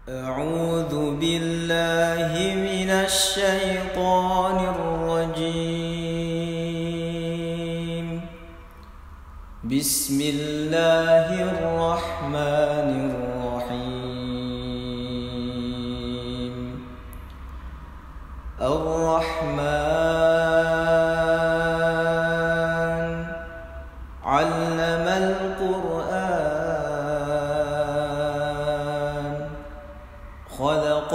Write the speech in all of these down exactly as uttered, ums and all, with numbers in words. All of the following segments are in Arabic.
أعوذ بالله من الشيطان الرجيم. بسم الله الرحمن الرحيم. الرحمن علم القرآن خلق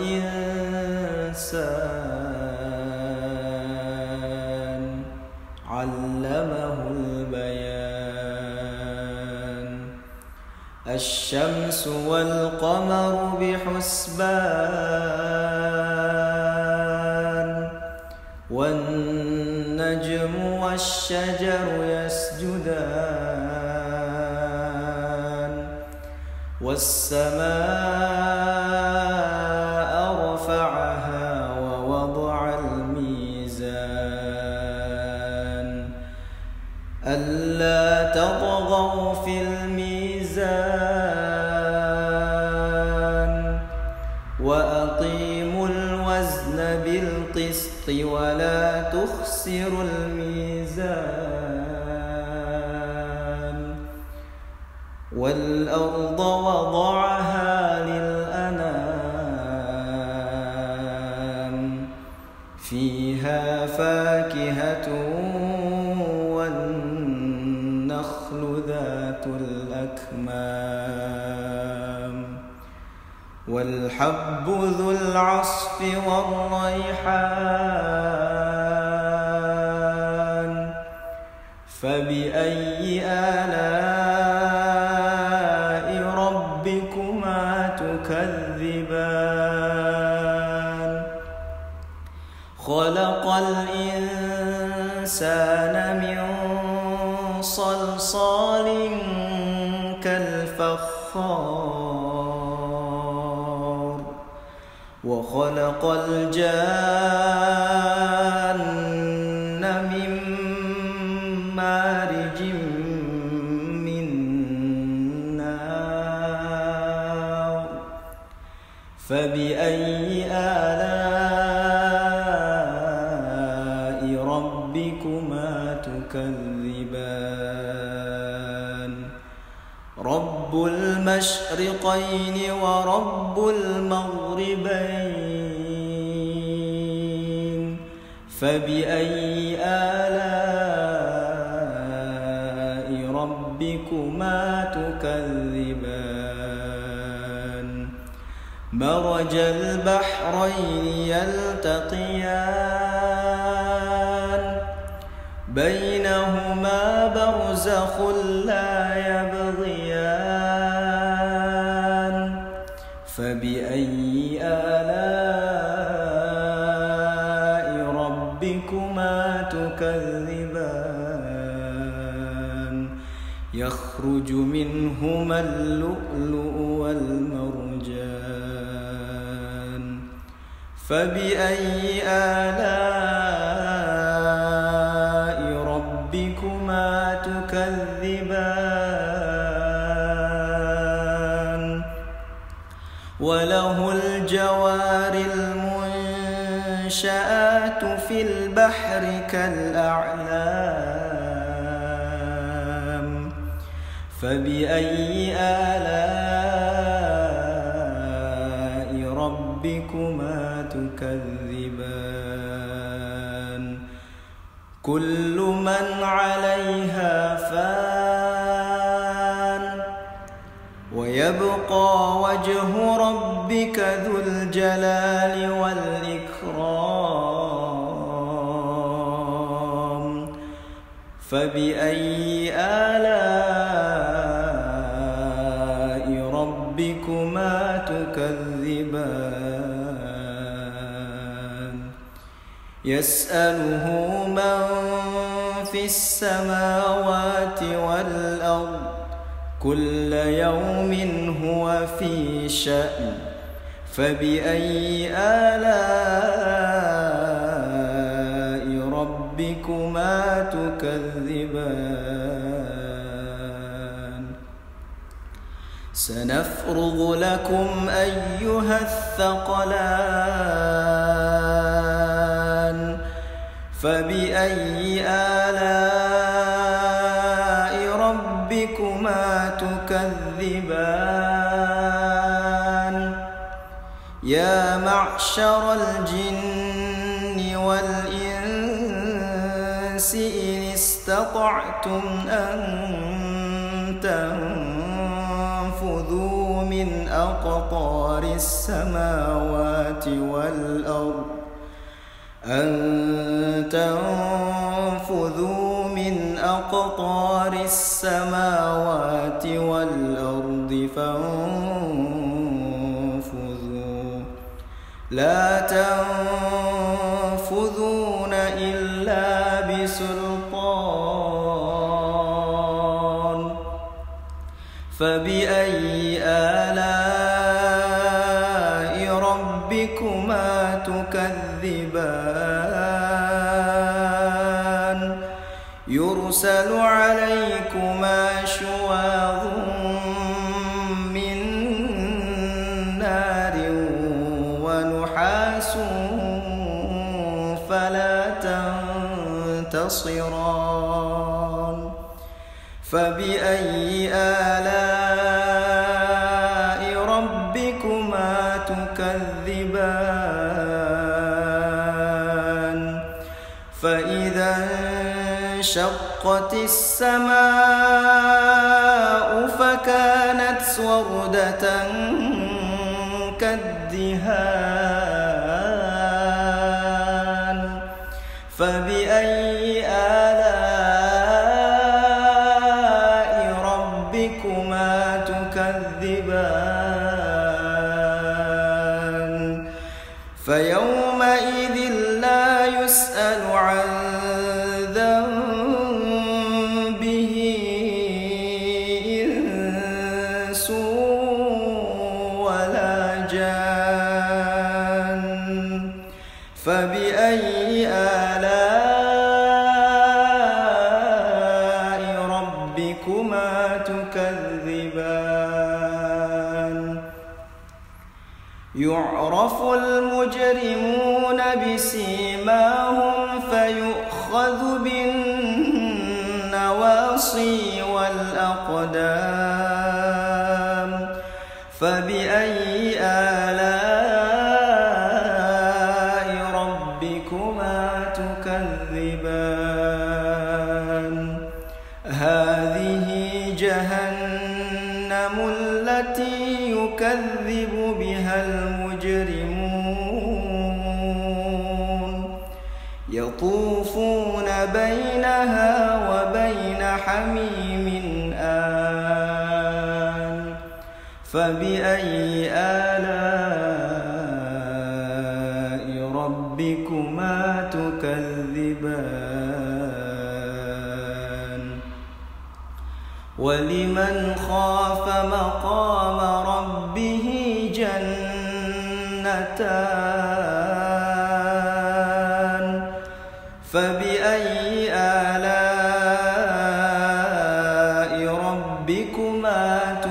الإنسان علمه البيان. الشمس والقمر بحسبان والنجم والشجر يسجدان والسماء رفعها ووضع الميزان ألا تطغوا في الميزان وأقيموا الوزن بالقسط ولا تخسروا الميزان. والأرض وضعها للأنام فيها فاكهة والنخل ذات الأكمام والحب ذو العصف والريحان فبأي آلاء ربكما تكذبان. خلق الإنسان من صلصال كالفخار وخلق الجان من مارج من نار فبأي آلاء ربكما تكذبان. رب المشرقين ورب المغربين فبأي آلاء ربكما تكذبان. مرج البحرين يلتقيان بينهما برزخ لا يبغيان فبأي آلاء ربكما تكذبان. يخرج منهما اللؤلؤ والمرجان فبأي آلاء ربكما تكذبان. وله الجوار المنشآت في البحر كالأعلام فبأي آلاء ربكما تكذبان. كل من عليها فان ويبقى وجه ربك ذو الجلال والإكرام فبأي آلاء ربكما تكذبان. يسأله من في السماوات والأرض كل يوم هو في شأن فبأي آلاء ربكما تكذبان. سنفرغ لكم أيها الثقلان فبأي آلاء ربكما تكذبان يا معشر الجن والإنس إن استطعتم أن تنفذوا من أقطار السماوات والأرض أن تنفذوا من أقطار السماوات والأرض فانفذوا لا تنفذون إلا بسلطان فبأي آلاء ربكما تكذبان يرسل عليكما شواظ من نار ونحاس فلا تنتصران فبأي آلاء ربكما تكذبان فإذا انشقت السماء فكانت وردة كالدهان فبأي آلاء ربكما تكذبان فيومئذ لا يسأل عن ذنبه إنس ولا جان فبأي آلاء ربكما تكذبان يعرف المجرمون بسيماهم فيؤخذ بالنواصي والأقدام فبأي آلاء ربكما تكذبان هذه جهنم التي يكذب بها المجرمون يطوفون بينها وبين حميم آن فبأي آلاء ربكما تكذبان ولمن خاف مقام ربه جنتان فبأي آلاء ربكما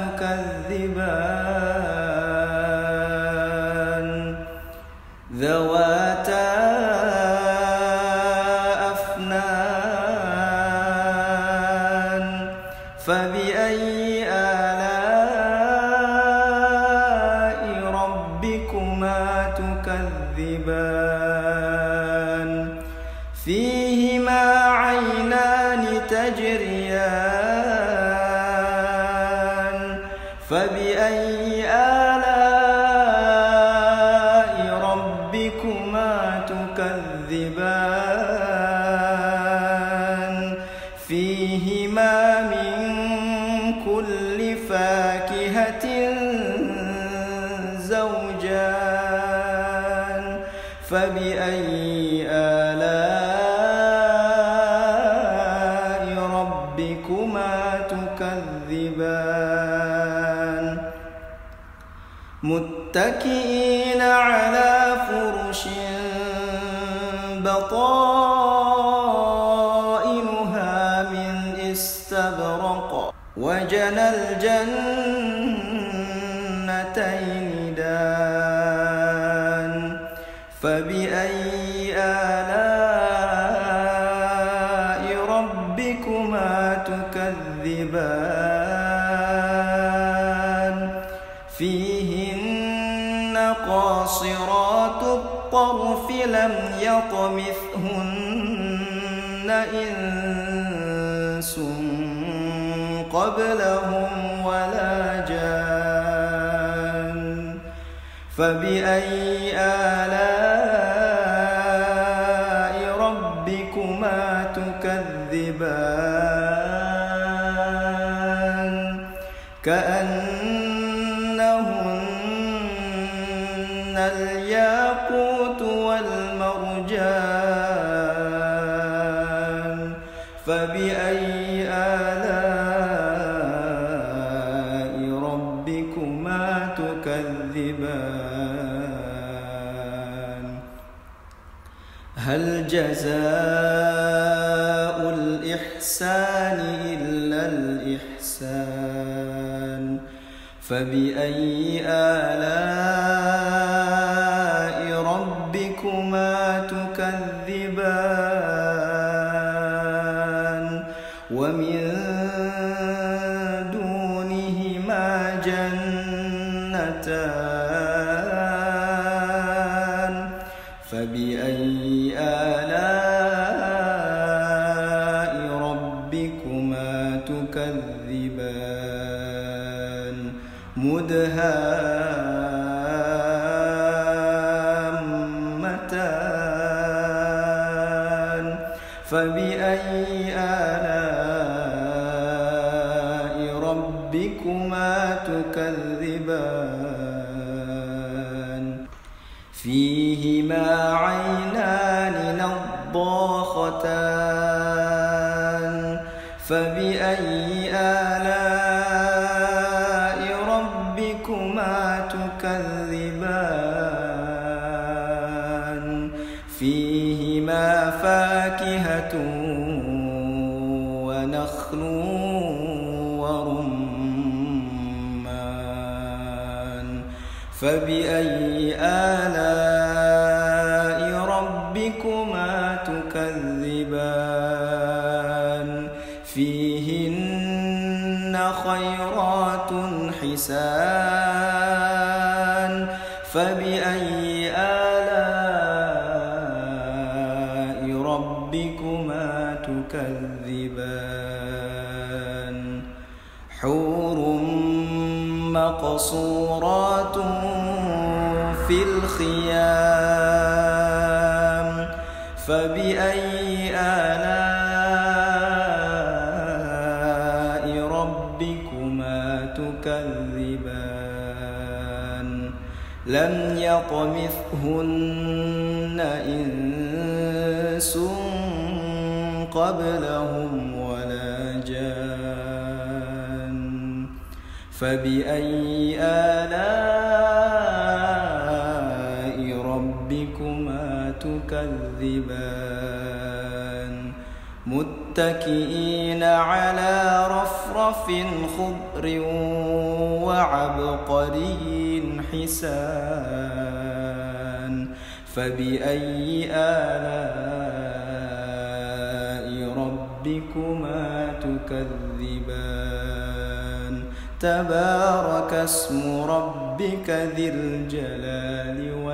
تكذبان ذواتا أفنان فبأي آلاء ربكما تكذبان فيهما عينان تجريان فبأي آلاء ربكما تكذبان فيهما من كل فاكهة زوجان فبأي آلاء ربكما تكذبان متكئين على فرش بطائنها من استبرق وجنى الجنتين ديدان فبأي آلاء ربكما تكذبان فيهن قاصرات الطرف لم يطمثهن إنس قبلهم ولا جان فبأي آلاء ربكما تكذبان كأنهن الياقوت والمرجان فبأي آلاء ربكما تكذبان هل جزاء الإحسان إلا الإحسان فبأي آلاء ربكما تكذبان ومن دونهما جنتان فبأي آلاء ربكما تكذبان مدهامتان فبأي آلاء ربكما تكذبان فيهما عينان نضاختان فبأي آلاء ربكما تكذبان فيهما فاكهة ونخل ورمان فبأي آلاء ربكما تكذبان فيهن خيرات حسان فبأي آلاء ربكما تكذبان حور مقصورات في الخيام فبأي آلاء ربكما تكذبان لم يطمثهن إنس قبلهم ولا جان فبأي آلاء ربكما تكذبان متكئين على رفرف خضر وعبقري حسان فبأي آلاء ربكما تكذبان تبارك اسم ربك ذي الجلال